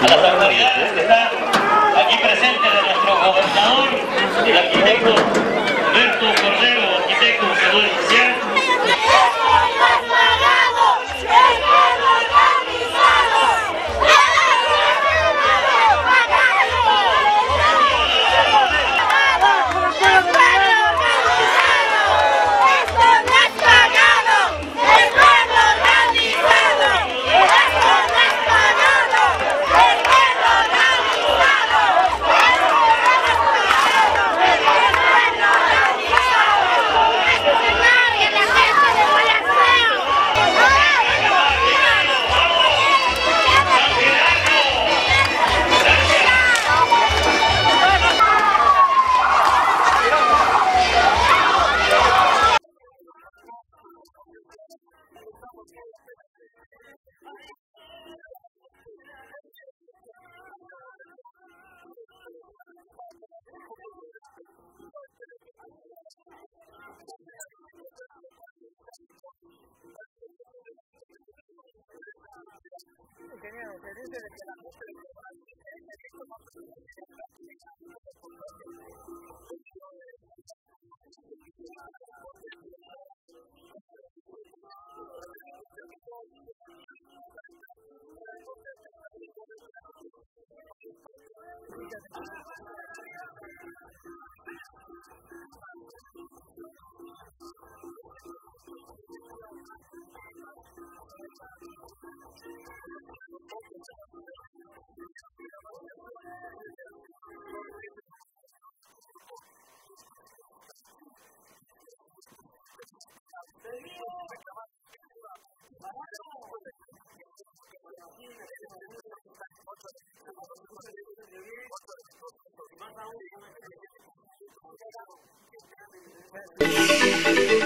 a las autoridades que están aquí presentes de nuestro gobernador, el arquitecto Humberto Cordero, arquitecto del Poder Judicial. Ingeniero, se dice de que la mujer Más aún,